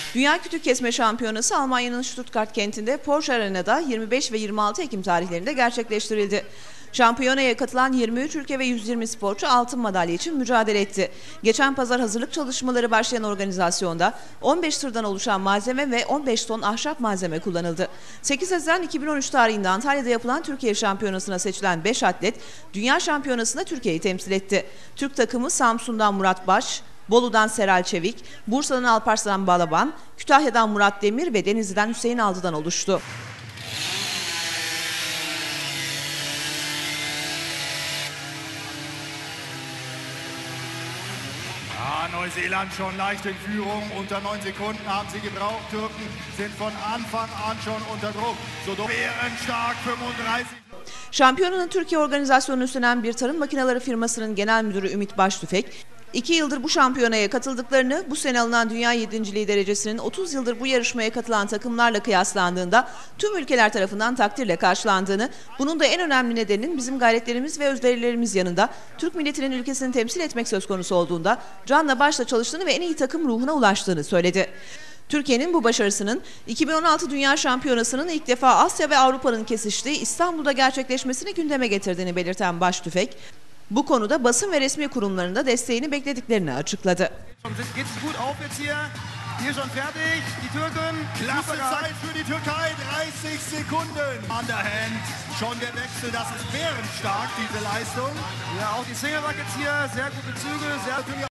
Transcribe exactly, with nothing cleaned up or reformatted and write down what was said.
Dünya Kütük Kesme Şampiyonası Almanya'nın Stuttgart kentinde Porsche Arena'da yirmi beş ve yirmi altı Ekim tarihlerinde gerçekleştirildi. Şampiyonaya katılan yirmi üç ülke ve yüz yirmi sporcu altın madalya için mücadele etti. Geçen pazar hazırlık çalışmaları başlayan organizasyonda on beş tırdan oluşan malzeme ve on beş ton ahşap malzeme kullanıldı. sekiz Haziran iki bin on üç tarihinde Antalya'da yapılan Türkiye Şampiyonası'na seçilen beş atlet Dünya Şampiyonası'nda Türkiye'yi temsil etti. Türk takımı Samsun'dan Murat Baş, Bolu'dan Seral Çevik, Bursa'dan Alparslan Balaban, Kütahya'dan Murat Demir ve Denizli'den Hüseyin Aldı'dan oluştu. Ja, Neuseeland schon leicht in Führung. Unter neun Sekunden haben sie gebraucht. Türken sind von Anfang an schon unter Druck. So bärenstark fünfunddreißig. Şampiyonanın Türkiye organizasyonunu üstlenen bir tarım makineleri firmasının genel müdürü Ümit Baştüfek, iki yıldır bu şampiyonaya katıldıklarını, bu sene alınan dünya yedinciliği derecesinin otuz yıldır bu yarışmaya katılan takımlarla kıyaslandığında tüm ülkeler tarafından takdirle karşılandığını, bunun da en önemli nedeninin bizim gayretlerimiz ve özverilerimiz yanında Türk milletinin ülkesini temsil etmek söz konusu olduğunda canla başla çalıştığını ve en iyi takım ruhuna ulaştığını söyledi. Türkiye'nin bu başarısının iki bin on altı Dünya Şampiyonası'nın ilk defa Asya ve Avrupa'nın kesiştiği İstanbul'da gerçekleşmesini gündeme getirdiğini belirten Baştüfek, bu konuda basın ve resmi kurumlarında desteğini beklediklerini açıkladı. Hier schon fertig, die Türken. Klasse Zeit für die Türkei, dreißig Sekunden. An der Hand, schon der Wechsel, das ist bärenstark, diese Leistung. Ja, auch die Single Buckets hier, sehr gute Züge, sehr